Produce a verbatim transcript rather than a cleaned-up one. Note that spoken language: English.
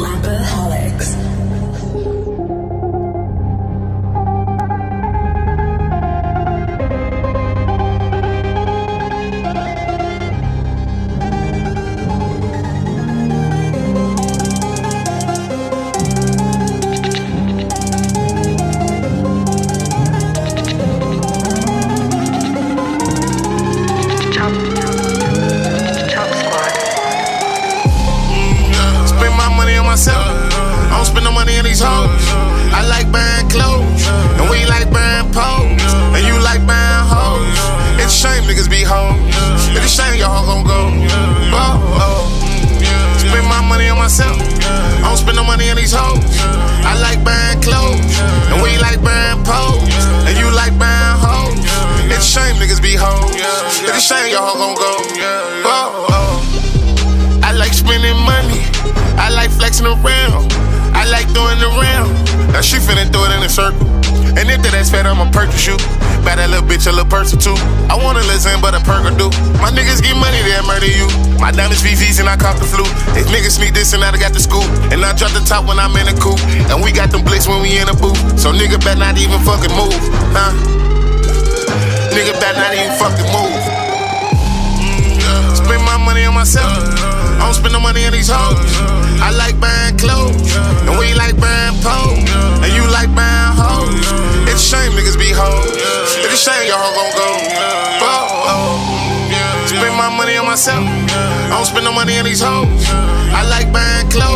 Slapaholics. Myself. I don't spend no money on these hoes. I like buying clothes, and we like buying poles, and you like buying hoes. It's a shame niggas be hoes. It's a shame y'all gon' go. Oh, oh. Spend my money on myself. I don't spend no money on these hoes. I like buying clothes, and we like buying poles, and you like buying hoes. It's a shame niggas be hoes. It's a shame y'all gon' go. Oh, oh. I like spending money. I like flexing around. I like throwing it around. Now she finna throw it in a circle. And if that ass fat, I'ma purchase you. Buy that little bitch a little purse or two. I wanna listen, but a perk or do. My niggas get money, they'll murder you. My diamonds V Vs and I cop the flu. If niggas sneak this and I got the scoop. And I drop the top when I'm in a coupe. And we got them blicks when we in a booth. So nigga better not even fucking move, huh? Nigga better not even fucking move. Spend my money on myself. I don't spend no money on these hoes. I like buying clothes, and we like buying poles, and you like buying hoes. It's a shame niggas be hoes. It's a shame y'all gon' go. Oh, oh. Spend my money on myself. I don't spend no money on these hoes. I like buying clothes.